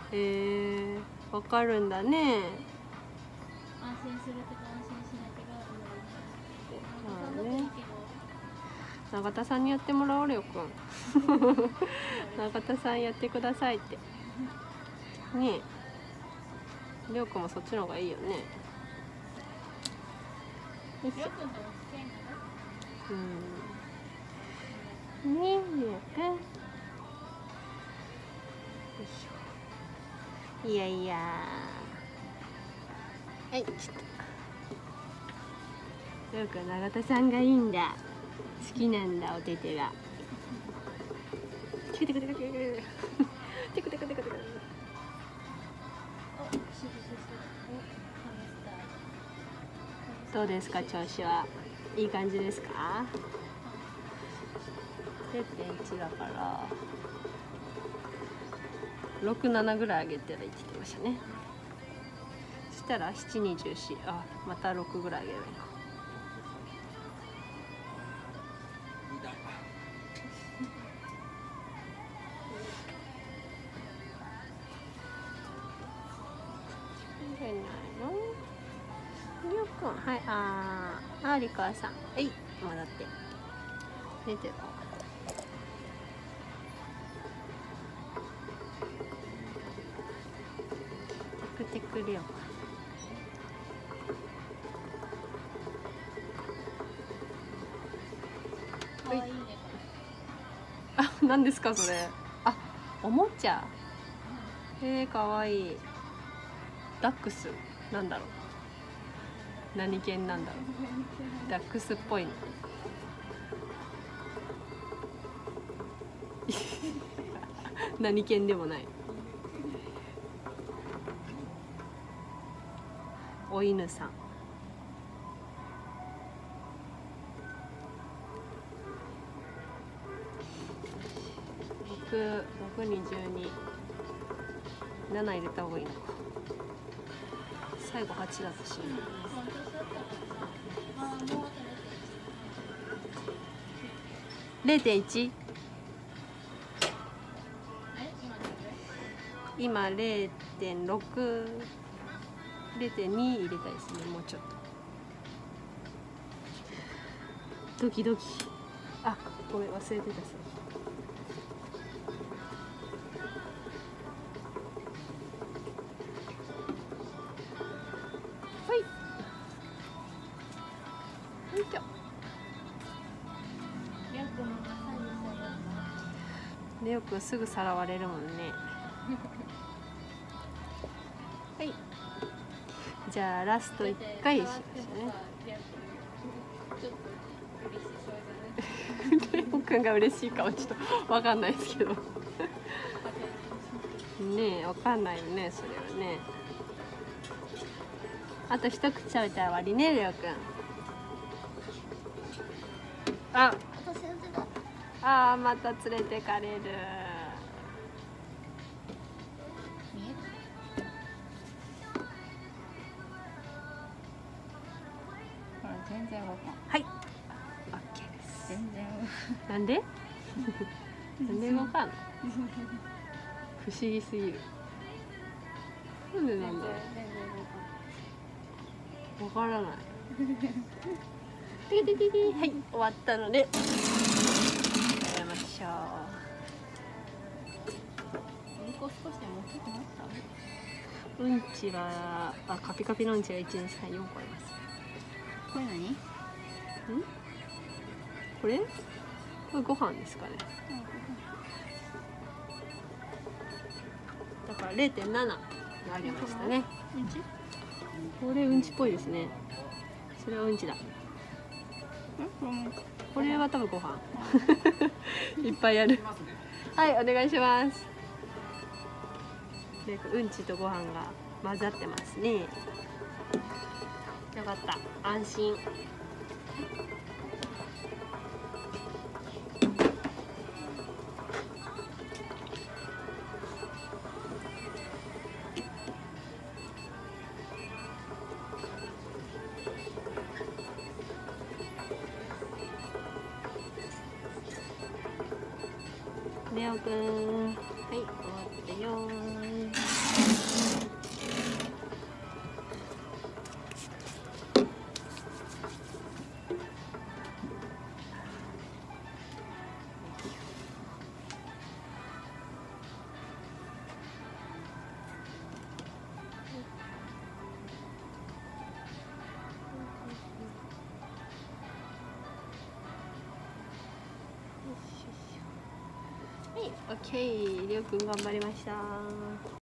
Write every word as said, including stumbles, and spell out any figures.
へえ、わかるんだね。 安心するとか安心しないとかあるよね。 まあね、永田さんにやってもらおうよくん。永田さんやってくださいってねえ。りょうくんもそっちの方がいいよね。よいしょ。うん。ねえ、りょうくん。よいしょ。いやいや。はい、ちょっと。りょうくん、永田さんがいいんだ。好きなんだ、おててが。テクテクテクテクテクテクテクテクテクテク。どうですか、調子は。いい感じですか。れいてんいちだからろく、ななぐらい上げたらいいって言ってましたね。そしたらななにじゅうよん、あ、またろくぐらい上げればいいのか。りょうくん、はい、あー、ありかさん、はい、戻って寝てる。テクテクりょうくん。はい、あ、何ですかそれ。あ、おもちゃ。えー、かわいい。ダックス、なんだろう。何犬なんだろう。ダックスっぽいの。何犬でもない。お犬さん。六、六に十二。七入れた方がいいのか。最後八だったし。零点一。今零点六。零点二入れたいですね、もうちょっと。ドキドキ。あ、ごめん、忘れてた。はい。よいしょ。レオくんすぐさらわれるもんね。はい。じゃあラスト一回しましょうね。レオくんが嬉しいかはちょっとわかんないですけど。ねえ、わかんないよね、それはね。あと一口食べたら終わりね、レオくん。あ、あー、また連れてかれる。 全然わかんない。 はい。オッケーです。 全然。 なんで？なんでわかんない。不思議すぎる。なんでなんだろう。わからない。てててて、はい、終わったので。やめましょう。 うんこ少しでも大きくなった？ うんちは、あ、カピカピのうんちが一二三四個あります。 これ何？ん？ これ？これご飯ですかね。だから零点七がありましたね。 うんち？ これうんちっぽいですね。それはうんちだ。これは多分ご飯。いっぱいある。はい、お願いします。で、うんちとご飯が混ざってますね。よかった、安心。レオくん、はい、終わったよー。 オッケー、りょうくん頑張りました。